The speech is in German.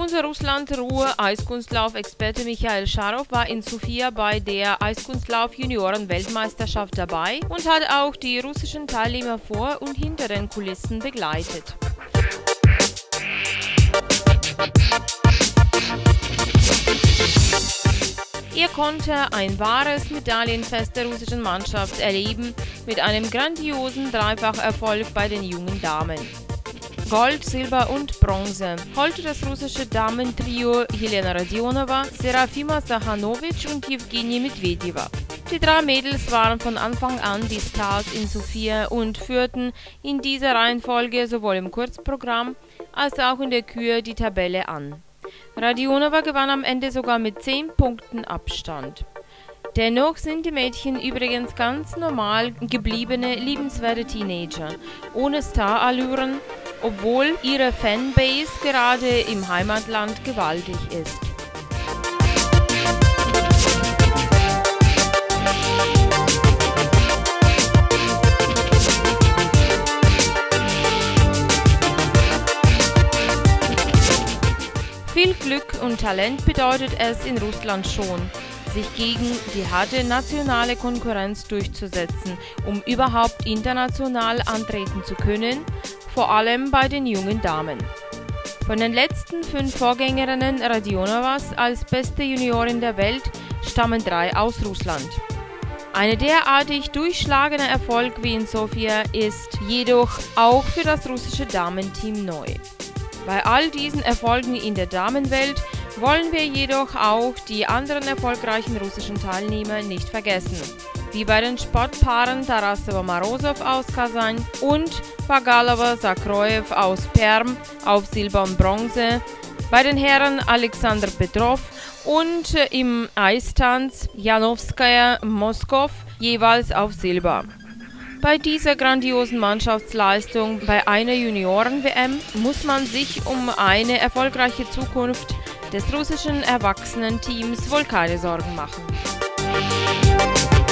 Unser Russland-Ruhr-Eiskunstlauf-Experte Michael Scharow war in Sofia bei der Eiskunstlauf-Junioren-Weltmeisterschaft dabei und hat auch die russischen Teilnehmer vor und hinter den Kulissen begleitet. Er konnte ein wahres Medaillenfest der russischen Mannschaft erleben mit einem grandiosen Dreifacherfolg bei den jungen Damen. Gold, Silber und Bronze holte das russische Damentrio Jelena Rodionova, Serafima Sachanovic und Jewgenie Medvedeva. Die drei Mädels waren von Anfang an die Stars in Sofia und führten in dieser Reihenfolge sowohl im Kurzprogramm als auch in der Kür die Tabelle an. Rodionova gewann am Ende sogar mit 10 Punkten Abstand. Dennoch sind die Mädchen übrigens ganz normal gebliebene, liebenswerte Teenager, ohne Starallüren, obwohl ihre Fanbase gerade im Heimatland gewaltig ist. Viel Glück und Talent bedeutet es in Russland schon, sich gegen die harte nationale Konkurrenz durchzusetzen, um überhaupt international antreten zu können, vor allem bei den jungen Damen. Von den letzten 5 Vorgängerinnen Rodionovas als beste Juniorin der Welt stammen 3 aus Russland. Ein derartig durchschlagender Erfolg wie in Sofia ist jedoch auch für das russische Damenteam neu. Bei all diesen Erfolgen in der Damenwelt wollen wir jedoch auch die anderen erfolgreichen russischen Teilnehmer nicht vergessen, wie bei den Sportpaaren Tarasova-Morozov aus Kasan und Bagalova-Sakrojew aus Perm auf Silber und Bronze, bei den Herren Alexander Petrov und im Eistanz Janowskaja-Moskow jeweils auf Silber. Bei dieser grandiosen Mannschaftsleistung bei einer Junioren-WM muss man sich um eine erfolgreiche Zukunft des russischen Erwachsenenteams wohl keine Sorgen machen.